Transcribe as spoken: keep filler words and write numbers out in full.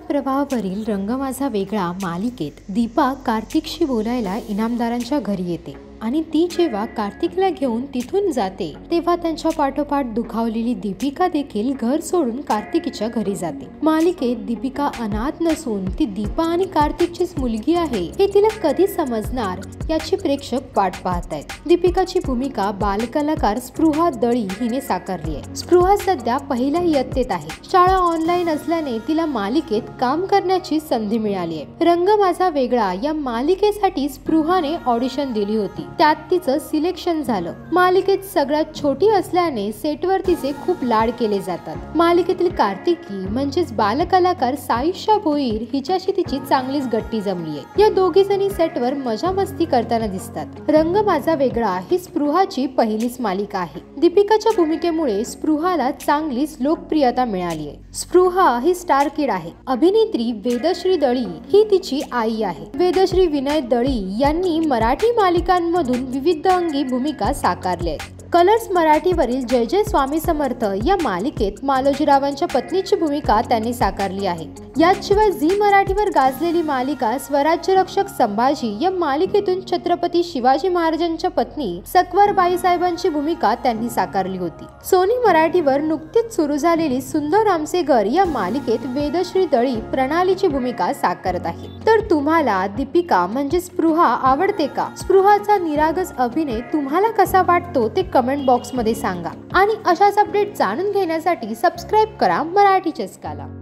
प्रवाहावरील रंग माझा वेगळा मालिकेत दीपा कार्तिकशी बोलायला इनामदारांच्या घरी येते आणि ती जेव्हा कार्तिकला घेऊन तिथून जाते तेव्हा त्यांच्या पाठोपाठ दुखावलेली दीपिका देखील घर सोडून कार्तिकीच्या घरी जाते। मालिकेत दीपिका अनाथ नसून ती दीपा आणि कार्तिकचीच मुलगी आहे हे तिला कधी समजणार याची प्रेक्षक वाट पाहत आहेत। दीपिकाची भूमिका बालकलाकार स्पृहा दळी हिने साकारली आहे। स्पृहा सध्या पहिल्या इयत्तेत आहे। शाळा ऑनलाईन असल्याने तिला मालिकेत काम करण्याची संधी मिळाली आहे। रंग माझा वेगळा या मालिकेसाठी स्पृहाने ऑडिशन दिली होती, त्यात तिचं सिलेक्शन झालं। मालिकेत सगळ्यात छोटी असल्याने सेटवर तिचे खूप लाड केले जातात। मालिकेतील कार्तिकी म्हणजेच बालकलाकार साईशा भोईर हिच्याशी तिची चांगलीच गट्टी जमली आहे। या दोघी जणी सेटवर मजा मस्ती करताना दिसतात। रंग माझा वेगळा ही स्पृहाची पहिलीच मालिका आहे। दीपिकाच्या भूमिकेमुळे स्पृहाला चांगलीच लोकप्रियता मिळाली आहे। स्पृहा ही स्टार किड आहे। अभिनेत्री वेदश्री दळी ही तिची आई आहे। वेदश्री विनय दळी यांनी मराठी मालिकांमधून विविध अंगी भूमिका साकारल्या आहेत। कलर्स मराठीवरील जय जय स्वामी समर्थ या मालिकेत मालोजीरावांच्या पत्नीची भूमिका त्यांनी साकारली आहे। याशिवाय झी मराठीवर गाजलेली मालिका स्वराज्य रक्षक संभाजी या मालिकेतून छत्रपती शिवाजी महाराजांच्या पत्नी सकवर बाईसाहेबांची भूमिका त्यांनी साकारली होती। सोनी मराठीवर नुकतीच सुरू झालेली सुंदर आमचे घर या मालिकेत वेदश्री दळी प्रणालीची भूमिका साकारत आहे। तर तुम्हाला दीपिका म्हणजे स्पृहा आवडते का? स्पृहाचा निरागस अभिनय तुम्हाला कसा वाटतो ते कमेंट बॉक्स मध्ये सांगा आणि अशाच अपडेट जाणून घेण्यासाठी सबस्क्राईब करा मराठी चस्काला।